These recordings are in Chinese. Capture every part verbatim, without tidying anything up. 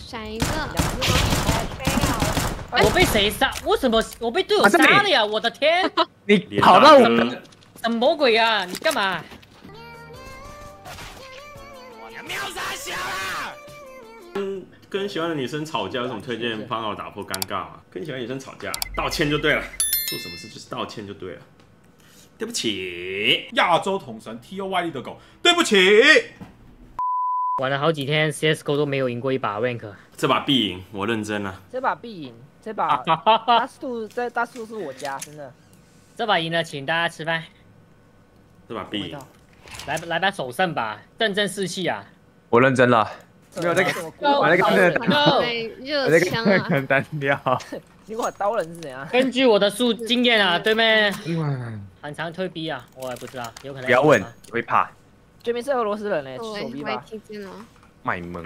闪一个。 我被谁杀？为什么我被队友杀了呀？我的天！ 你跑到我什么鬼啊？你干嘛？ 秒杀小啦！跟跟喜欢的女生吵架，有什么推荐方法打破尴尬吗？跟喜欢女生吵架，道歉就对了。做什么事就是道歉就对了。对不起， 亚洲统神 T O Y 力的狗，对不起。 玩了好几天 C S G O 都没有赢过一把 rank， 这把必赢，我认真了。 这把必赢，这把大树在大树是我家，真的。 这把赢了，请大家吃饭。 这把必赢， 来来把首胜吧，振振士气啊！ 我认真了，没有在看，我在看那个， 热我在枪啊！ 看看单调。 你我刀人是怎样？ 根据我的数经验啊，对面很常推逼啊，我也不知道，有可能。 不要问，会怕。 对面是俄罗斯人嘞，手逼吧？ 卖萌，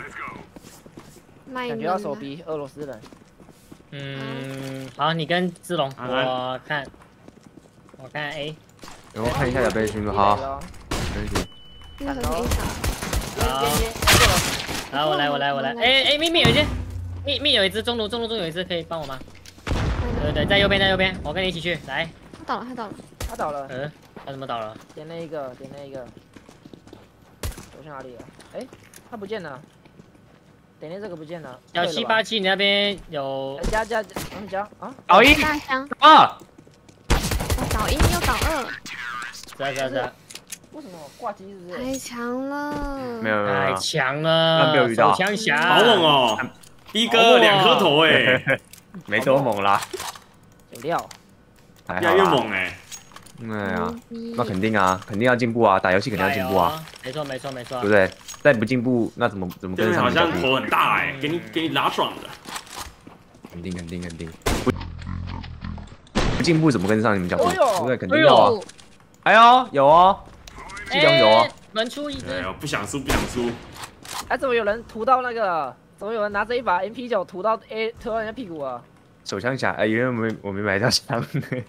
感觉要手逼俄罗斯人。 嗯，好，你跟志龙，我看，我看 A。 然后看一下有被群主好，可以。 那个可以好，好，我来，我来，我来。哎哎，秘密有一只，秘密有一只，中路中路中有一只，可以帮我吗？对对，在右边，在右边，我跟你一起去，来。 他倒了，他倒了， 他倒了。 嗯，他怎么倒了？ 点那一个，点那一个。我去哪里了？哎，他不见了。点那这个不见了。 小七八七，你那边有？ 加加加，我加啊。 倒一， 大箱二， 倒一又倒二。 是啊是啊是啊。 为什么挂机是不是？ 太强了！ 没有没有， 太强了， 没有遇到。 手枪侠， 好猛哦！逼哥两颗头哎， 没多猛啦。 有料， 越来越猛哎。 哎呀，那肯定啊，肯定要进步啊，打游戏肯定要进步啊。 没错没错没错， 对不对？再不进步，那怎么怎么跟上？ 好像头很大哎，给你给你拉爽的。 肯定肯定肯定。不进步怎么跟上你们脚步？对不对？肯定要啊。哎呦，有哦。技能有啊， 门出一只。 哎呦，不想输，不想输。 哎，怎么有人涂到那个？怎么有人拿着一把 M P 九涂到 A 涂到人家屁股啊？ 手枪侠，哎，因为我没我没买到枪。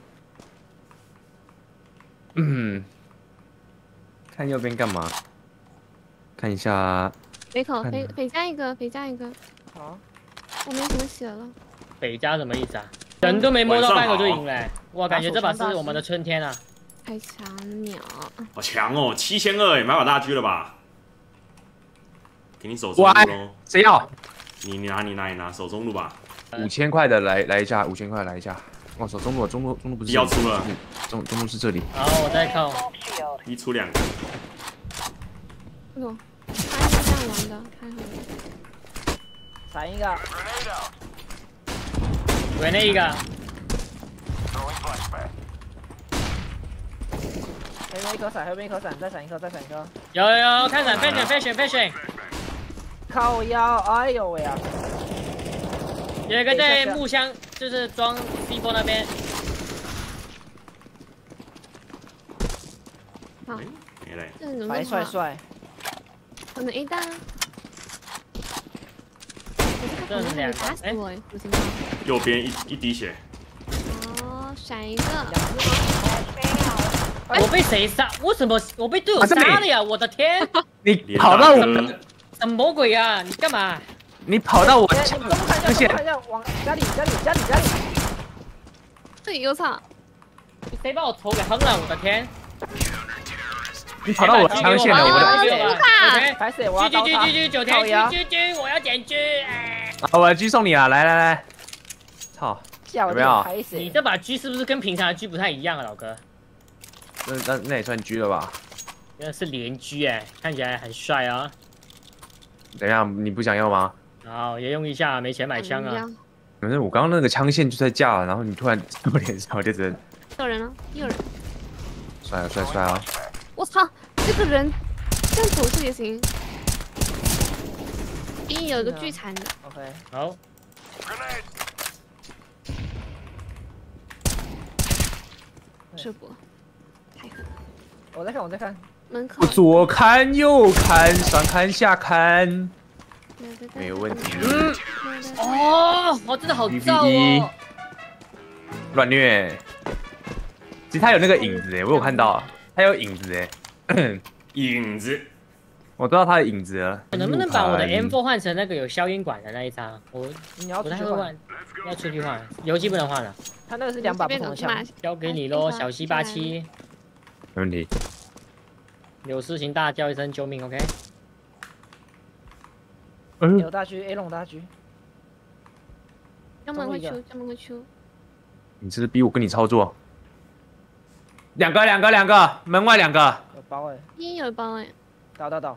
嗯，看右边干嘛？看一下。 北口北北加一个，北加一个。 好， 我没什么血了。 北加什么意思啊？人都没摸到半个就赢了，哇，感觉这把是我们的春天啊！ 太强鸟， 好强哦，七千二，买把大狙了吧？给你手中路喽。 谁要？ 你你拿你拿你拿手中路吧。 五千块的来来一下，五千块来一下。哦，手中路中路中路不是要出了， 中中路是这里。 好，我再靠。 一出两个。 哟，他是这样玩的，太好了。 闪一个。 围那一个。 前面一颗闪，后面一颗闪，再闪一颗，再闪一颗。 有有有，看闪 ，fashion fashion fashion。 靠腰，哎呦喂啊！ 有一个在木箱，就是装 C 波那边。 好， 没嘞。 白帅帅。 可能 A 弹啊。 这是两个，哎， 右边一一滴血。 哦，闪一个。 我被谁杀？为什么我被队友杀了呀？我的天！ 你跑到我， 什么鬼啊？你干嘛？ 你跑到我枪线，看一下，往家里家里家里家里。 对，有操！ 谁把我头给轰了？我的天！ 你跑到我枪线了，我的。 拍死我！ 狙狙狙狙狙九天狙狙狙，我要点狙！ 啊，我的狙送你啊！来来来，操！有没有？ 你这把狙是不是跟平常的狙不太一样啊，老哥？ 那那那也算狙了吧？ 那是连狙哎，看起来很帅啊！ 等一下，你不想要吗？ 好，也用一下，没钱买枪啊。 可是我刚刚那个枪线就在架了，然后你突然在我脸上，我就只能。 有人了，有人。 帅啊帅帅啊！ 我操，这个人这样走势也行。一有一个巨残的。 OK。 好。 射波。 我在看，我在看。 门口。 左看右看，上看下看，没有问题。 嗯。哦，我真的好燥哦。 乱虐。其实他有那个影子哎，我有看到，他有影子哎。 影子。 我知道他的影子了。 我能不能把我的 M 四 换成那个有消音管的那一张？我你要不出去换， 太会换，要出去换，游击不能换了。 他那个是两把不同的枪。 交给你喽，小西八七。 没问题。 有事情大叫一声救命 ，OK？ 嗯， 有大狙 ，A 龙大狙。 专门会出，专门会出。 你这是逼我跟你操作。两个，两个，两个，门外两个。 有包哎。 一有包哎。 倒倒倒。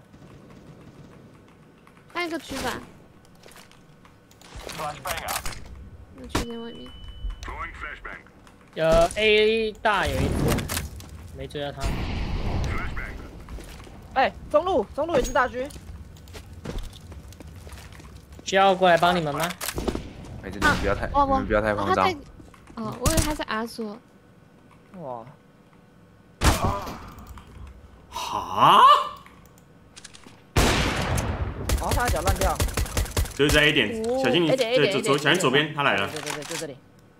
还有一个狙吧。有狙在外面。 有 A 大有一只，没追到他。 哎，中路，中路有一只大狙。 需要过来帮你们吗？ 哎，这你们不要太， 哦你们不要太慌张。 哦，我以为他在 R 所。 哇！ 哈？ 哦，他的脚烂掉。 就是在 A 点，小心你，对，左左，小心左边，他来了。 对对对，就这里。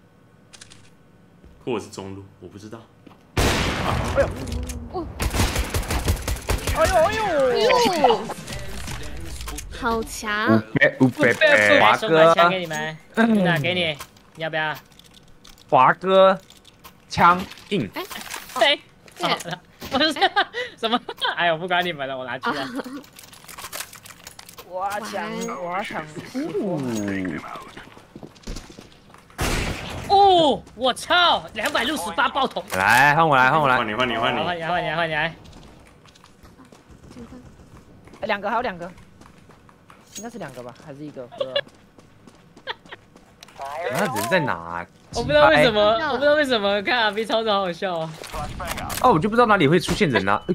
或者是中路，我不知道。 哎呦！哦！哎呦哎呦哎呦！ 好强！ 五百五百百，华送哥， 枪给你们，那给你，你要不要？ 华哥，枪硬。 哎， 对，好了，不是什么？哎呦，不管你们了，我拿去了。 我要抢，我要抢！ 哦，我操，两百六十八爆头！ 来，换我来，换我来。 换你，换你，换你， 换你，换你，换你来。 哎，两个，还有两个，应该是两个吧，还是一个？不知道。 那人在哪？ 我不知道为什么，我不知道为什么看阿 B 操作好好笑啊！ 哦，我就不知道哪里会出现人啊！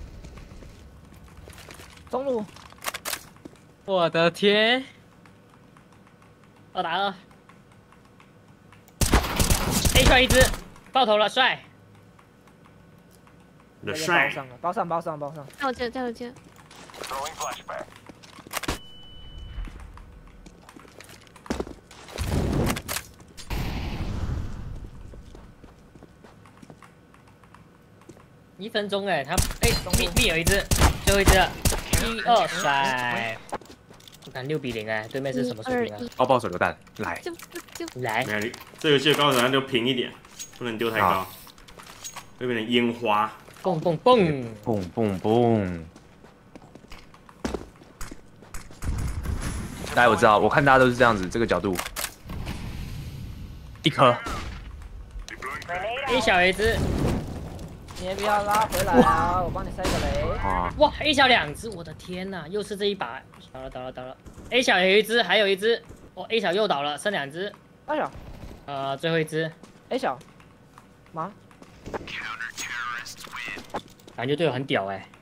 中路， 我的天！我打了 ，A 出来一只，爆头了，帅！ 的帅， 包上，包上，包上。 在我这，在我这。 一分钟哎，他哎，B B 有一只，最后一只了，一二甩，我看六比零哎，对面是什么水平啊？ 爆爆手榴弹，来， 就就就来， 没有，这游戏的高手要丢平一点，不能丢太高，会变成烟花。 蹦蹦蹦， 蹦蹦蹦。大家我知道，我看大家都是这样子，这个角度，一颗。 A 小有一只。 你也不要拉回来啊！我帮你塞个雷。 啊！ 哇 ，A 小两只，我的天哪，又是这一把，倒了倒了倒了。A 小有一只，还有一只，哦 ，A 小又倒了，剩两只。 二小， 呃，最后一只。 A 小，妈。 感觉队友很屌哎、欸。